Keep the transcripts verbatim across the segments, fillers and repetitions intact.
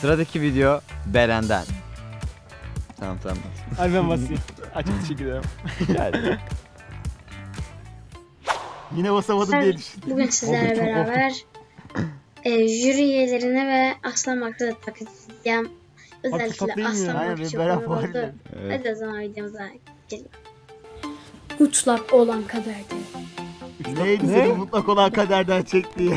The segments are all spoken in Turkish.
Sıradaki video Beren'den. Tamam tamam. Hadi ben basayım. Açık teşekkür ederim. Geldi. Yine basamadım diye düşündüm. Bugün sizlerle beraber e, jüri üyelerine ve Aslan Maksadı taklit edeceğim. Özellikle Aslan Aynen, Maksadı bir çok beraber oldu. de. Evet. Hadi o zaman videomuza geçelim. Mutlak olan kaderdi. Neydi senin mutlak olan kaderden çektiği?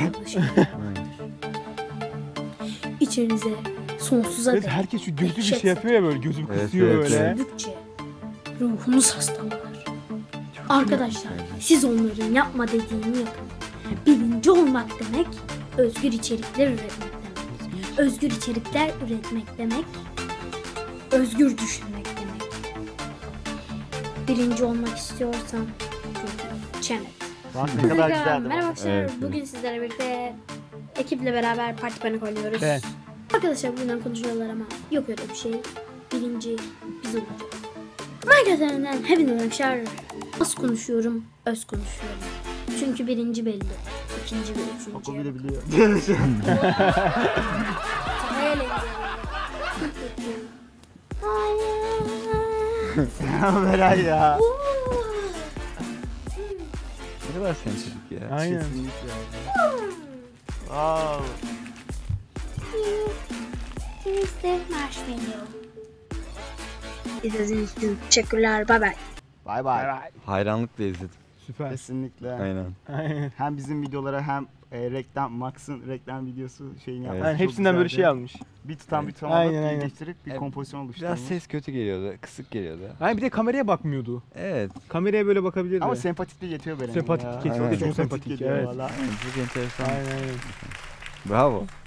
İçerinize sonsuza Evet, dek herkes şu gözü bir şey yapıyor ya böyle gözüm Evet, kısıyor evet, böyle. evet. düşündükçe ruhunuz hastalanır. Arkadaşlar siz onların yapma dediğini yapın. Birinci olmak demek özgür içerikler üretmek demek. Özgür içerikler üretmek demek özgür düşünmek demek. Birinci olmak istiyorsan channel. Bak ne kadar güzeldi. Merhaba arkadaşlar. Evet, Bugün sizlerle birlikte ekiple beraber parti panik oynuyoruz. Evet. Arkadaşlar bundan konuşuyorlar ama yok öyle bir şey. Birinci biz olacağız. Minecraft'ından hepinize arkadaşlar. Az konuşuyorum, öz konuşuyorum. Çünkü birinci belli. İkinci ve üçüncü. Oku bile biliyor. Ya Beray ya. Ne kadar sensitik ya. Aynen. Kesinlikle. Wow. Sizde marshmallow. İzlediğiniz için teşekkürler. Bay bay. Bay bay. Hayranlıkla izledim. Süper. Kesinlikle. Aynen. Aynen. Hem bizim videolara hem e, reklam, Max'ın reklam videosu şeyini yapmış. Evet. Aynen, Çok hepsinden böyle güzeldi. şey almış. Bir tutan bir Evet. tutamadan Aynen, aynen. birleştirip bir Evet, kompozisyon oluşturmuş. Biraz ses kötü geliyordu. Kısık geliyordu. Aynen, bir de kameraya bakmıyordu. Evet. Kameraya böyle bakabilirdi. Ama sempatikliği yetiyor Beren'in Sempatik, ya. kesinlikle çok sempatik, geliyor evet. valla. Çok enteresan. Aynen aynen. Bravo.